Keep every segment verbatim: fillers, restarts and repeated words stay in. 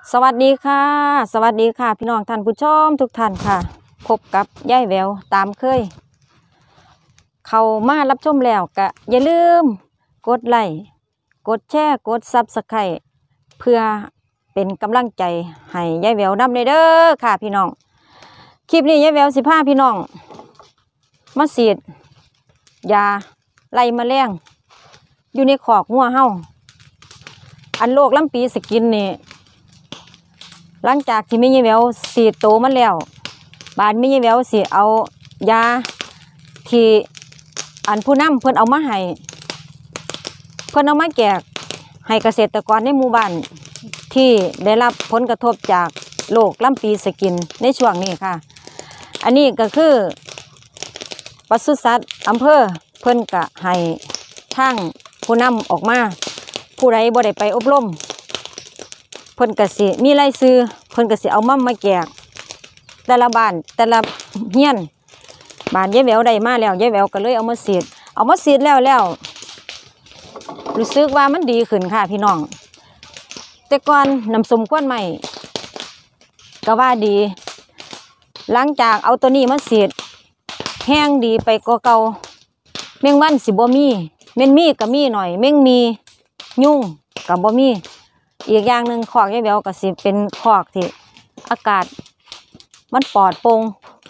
สวัสดีค่ะสวัสดีค่ะพี่น้องท่านผู้ชมทุกท่านค่ะพบกับยายแววตามเคยเข้ามารับชมแล้วก็อย่าลืมกดไลค์กดแชร์กดซับสไครต์เพื่อเป็นกำลังใจให้ยายแววนำเลยเด้อค่ะพี่น้องคลิปนี้ยายแววสิพาพี่น้องมาฉีดยาไล่แมลงอยู่ในขอกงัวเฮาอันโรคลำปีสกินนี่หลังจากที่แม่ยายแววสีดโตมันแล้วบาดแม่ยายแววสิเอายาที่อันผู้นำเพิ่นเอามาให้เพิ่นเอามาแจกให้เกษตรกรในหมู่บ้านที่ได้รับผลกระทบจากโรคลำปีสกินในช่วงนี้ค่ะอันนี้ก็คือปศุสัตว์อำเภอเพิ่นก็ให้ทางผู้นำออกมาผู้ใดบ่ได้ไปอบรมเพิ่นก็สิมีรายชื่อเพิ่นก็สิเอามามาแจกแต่ละบ้านแต่ละเฮียนบ้านยายแววได้มาแล้วยายแววก็เลยเอามาฉีดเอามาฉีดแล้วแล้วรู้สึกว่ามันดีขึ้นค่ะพี่น้องแต่ก่อนน้ำส้มควันใหม่ก็ว่าดีหลังจากเอาตัวนี้มาฉีดแห้งดีไปกว่าเก่าแมงวันสิบ่มีแม่นมีก็มีหน่อยแมงมียุ่งก็บ่มีอีกอย่างหนึ่งคอกยายแววก็สิเป็นคอกที่อากาศมันปลอดโปร่ง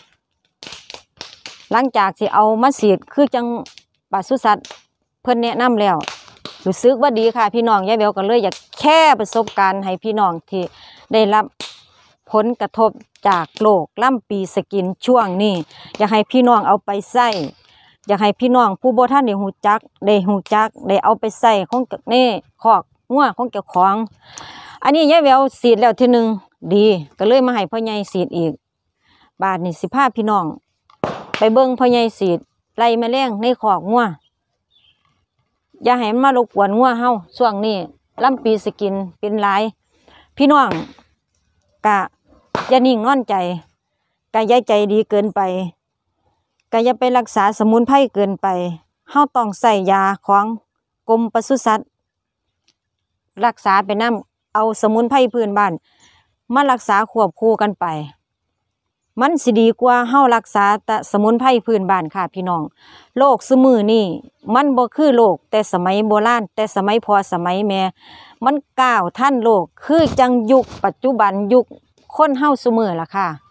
หลังจากที่เอามาฉีดคือจังปศุสัตว์เพิ่นแนะนำแล้วรู้สึกว่าดีค่ะพี่น้องยายแววก็เลยอยากแค่ประสบการณ์ให้พี่น้องที่ได้รับผลกระทบจากโรคลำปีสกินช่วงนี้อยากให้พี่น้องเอาไปใส่อยากให้พี่น้องผู้บ่ทันได้ฮู้จักได้ฮู้จักได้เอาไปใส่ของนี่คอกงัวของเจ้าของอันนี้ยายแววฉีดแล้วทีหนึ่งดีก็เลยมาให้พ่อใหญ่ฉีดอีกบาดนี่สิพาพี่น้องไปเบิ่งพ่อใหญ่ฉีดไล่แมลงในคอกงัวอย่าให้มันมารบกวนงัวเฮาช่วงนี้ลำปีสกินเป็นหลายพี่น้องกะอย่านิ่งนอนใจกะอย่าใจดีเกินไปกะอย่าไปรักษาสมุนไพรเกินไปเฮาต้องใส่ยาของกรมปศุสัตว์รักษาไปนำเอาสมุนไพรพื้นบ้านมารักษาควบคู่กันไปมันสิดีกว่าเฮารักษาแต่สมุนไพรพื้นบ้านค่ะพี่น้องโรคซุมื้อนี้มันบ่คือโรคแต่สมัยโบราณแต่สมัยพ่อสมัยแม่มันก้าวทันโลกคือจังยุคปัจจุบันยุคคนเฮาซุมื้อล่ะค่ะ